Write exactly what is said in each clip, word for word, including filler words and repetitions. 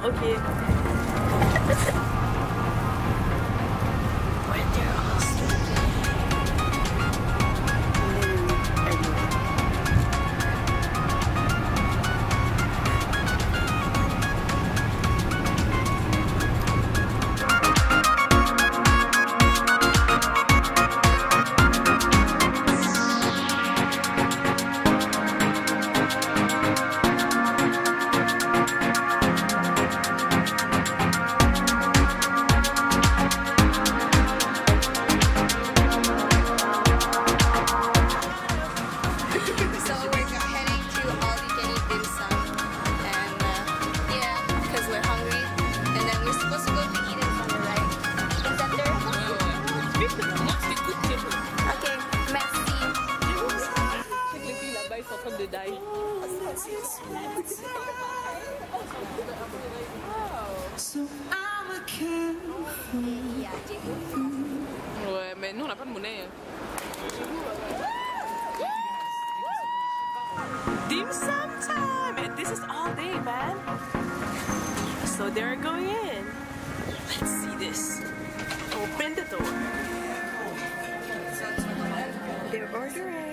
ok. Ouais, mais nous on n'a pas de monnaie. Dim sum time! And this is all day, man. So they're going in. Let's see this. Open the door. They're ordering.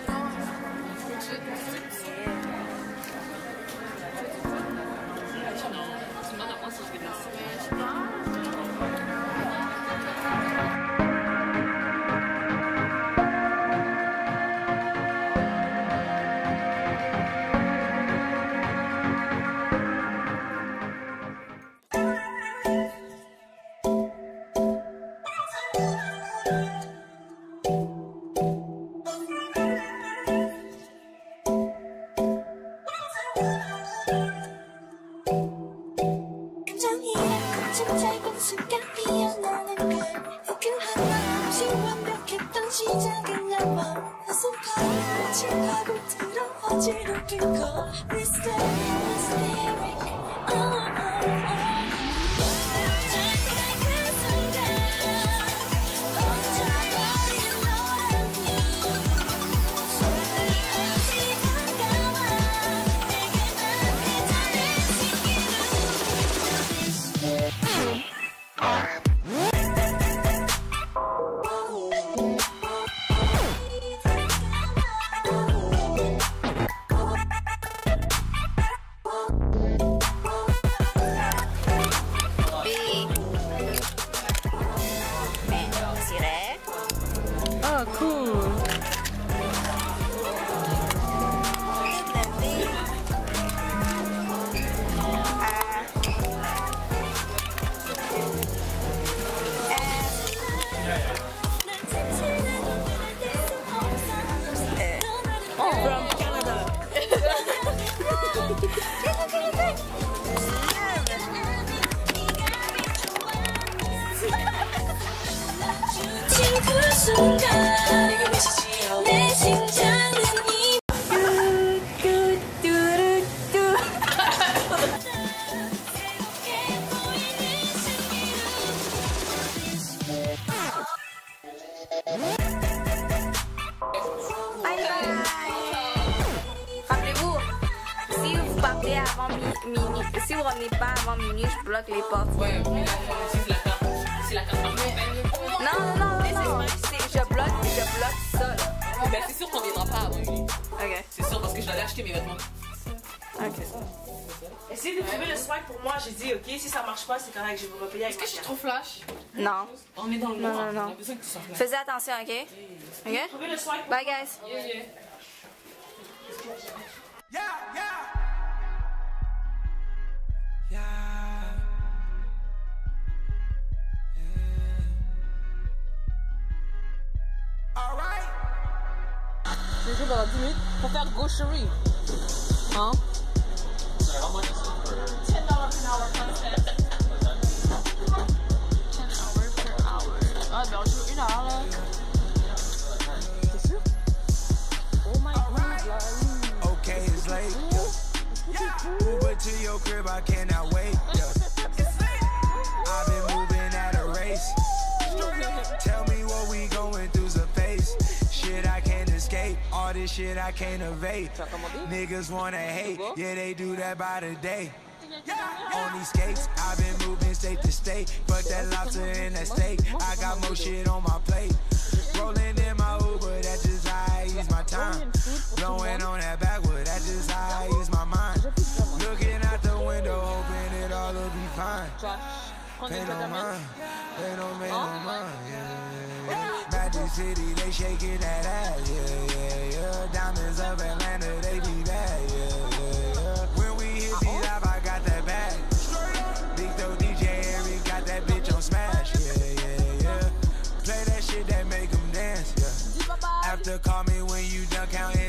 Si vous revenez pas avant minuit, je bloque les portes. Ouais, mais là, c'est la carte. C'est la carte. Non, non, non, non, non. Je bloque, je bloque ça. Là. Ben, c'est sûr qu'on viendra pas avant minuit. Ok. C'est sûr parce que je l'avais acheté mes vêtements. Ok. Essayez de trouver le swag pour moi. J'ai dit, ok, si ça marche pas, c'est correct, je vais vous repayer avec. Est-ce que je suis trop flash? Non. On est dans le Non, noir. non, non. On a besoin que tu sois flash. Faites attention, ok? Ok? Trouvez le swag pour Bye, guys. Yeah, yeah. Yeah, yeah. Yeah. Yeah. All right. Je vais jouer pendant dix minutes pour faire gaucherie. Hein? ten dollars per hour contest. ten hours per hour. Ah, ben on joue une heure là. T'es sûr? Oh my god. Okay, it's late. Yeah. Uber to your crib, I cannot wait. Yeah. I've been moving at a race. Tell me what we going through's a face. Shit I can't escape. All this shit I can't evade. Niggas wanna hate. Yeah, they do that by the day. On these skates, I've been moving state to state. Fuck that lobster and that steak. I got more shit on my plate. Rolling in my Uber, that's just how I use my time. Blowing on that backwood, that's just how I use my mind. Looking out the window, hoping it all will be fine. Pay no mind, they don't make no mind, yeah, yeah. Magic City, they shaking that ass, yeah, yeah, yeah. Diamonds of Atlanta, they be bad, yeah, yeah, yeah. When we hit these up, I got that bag. Big dope D J Eric got that bitch on smash, yeah, yeah, yeah. Play that shit that make them dance, yeah. After call me when you done counting.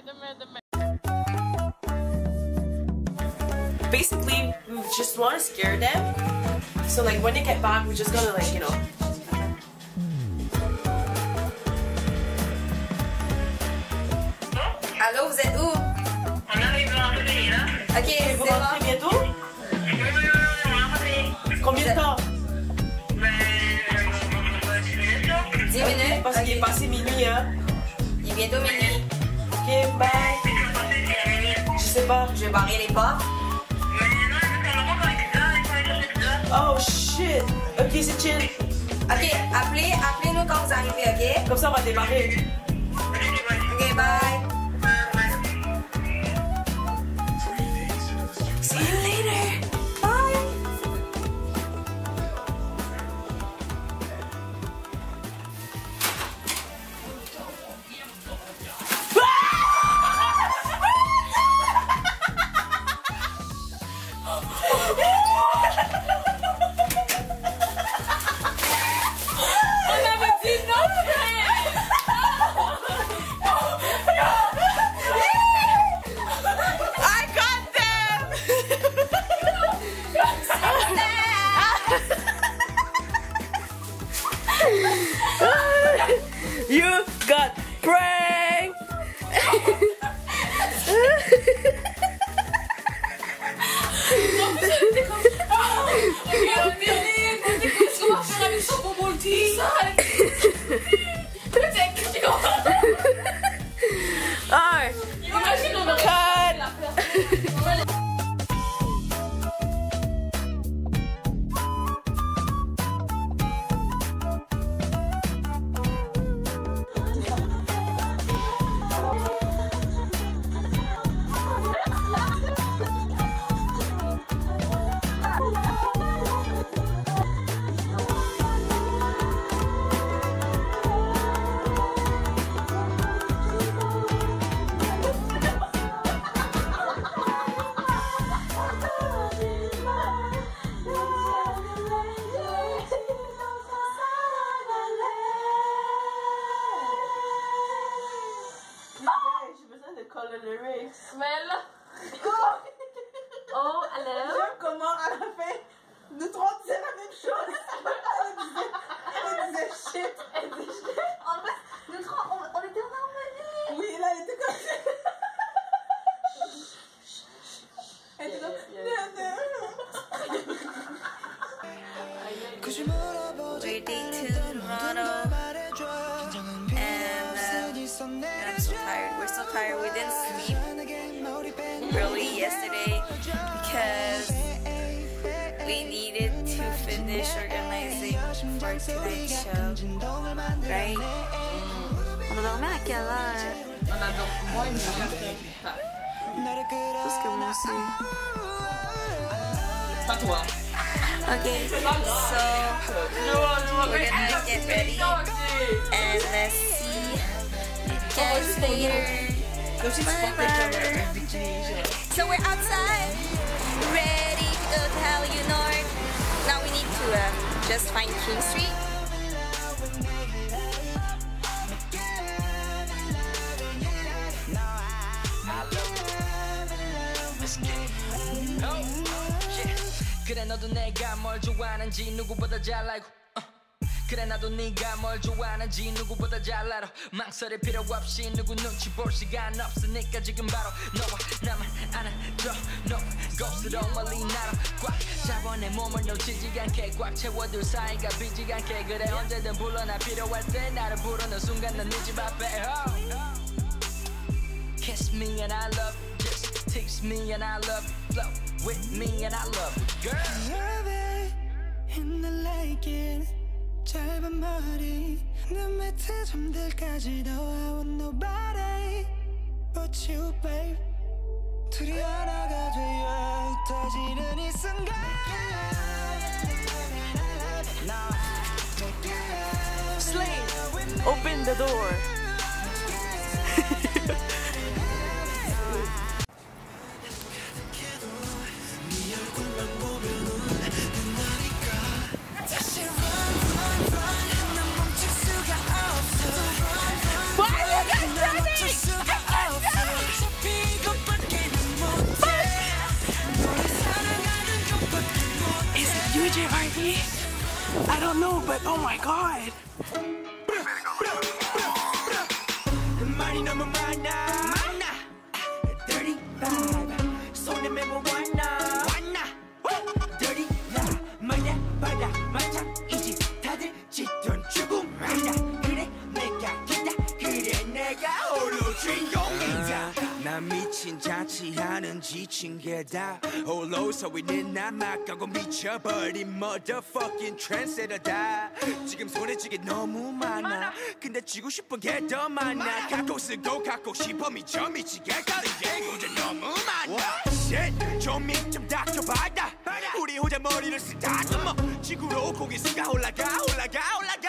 Basically, we just want to scare them. So like when they get back, we just gotta like, you know. Allô, vous êtes où? On arrive à rentrer là. Ok, Vous c'est rentrez bon. bientôt? Oui, oui, oui, on va rentrer. Combien de temps? Ben, dix minutes là. dix minutes? Parce qu'il est passé minuit, hein. Il est bientôt minuit. Ok, bye. Je sais pas. Je vais barrer les portes. Oh shit. Ok, c'est chill. Ok, appelez, appelez-nous quand vous arrivez, ok? Comme ça, on va démarrer. Ok, bye. See you later. Bye. You got pranked! Alright, cut! The lyrics. Mais là. Oh, alors. J'aime comment à la fin, nous trois disaient la même chose. Elle disait, elle disait shit. Elle disait shit. En fait, nous trois, on, on était en harmonie. Oui, là, elle était comme ça. Elle était comme We're day two in Toronto. And uh, I'm so tired. We're so tired. We didn't sleep early yesterday because we needed to finish organizing for tonight's show. Right? On a dormi à quelle heure? On a dormi. Moi, une journée. Parce que moi aussi. Pas toi. Okay, so we're gonna get ready and let's see you guys later. Bye bye. So we're outside, ready to go to Hallyu North. Now we need to uh, just find King Street. 그래 너도 내가 뭘 좋아하는지 누구보다 잘 알고 uh. 그래 나도 네가 뭘 좋아하는지 누구보다 잘 알아 망설일 필요 없이 누구 눈치 볼 시간 없으니까 지금 바로 너와 나만 안아줘 너 곳으로 멀리 날아 꽉 잡아 내 몸을 놓치지 않게 꽉 채워둘 사이가 비지 않게 그래 언제든 불러 나 필요할 때 나를 부르는 순간 난 네 집 앞에 oh. Kiss me and I love you, just tease me and I love you flow with me and I love it, girl. Love it, and I like it. 짧은 머리 눈 밑에 잠들까지도 I want nobody but you, babe. 둘이 하나가 되어 터지는 이 순간. Slave, open the door. I don't know, but oh my god. 말이 너무 많아 많아 Dirty vibe 손에 메고 왔나 왔나 Dirty love 말야 바다 마찬이지 다들 짓던 죽음이다 그래 내가 기다 그래 내가 홀로 주인공이다 난 미친 자취하는 지친 게다 홀로 서 있는 난 막가고 미쳐버린 motherfucking trendsetter다 지금 손에 쥐게 너무 많아 근데 쥐고 싶은 게 더 많아 갖고 쓰고 갖고 싶어 미쳐 미치게 가는 예고자 너무 많아 Shit 좀입 좀 닥쳐봐라 우리 혼자 머리를 쓰다듬어 지구로 고개 숙여 올라가 올라가 올라가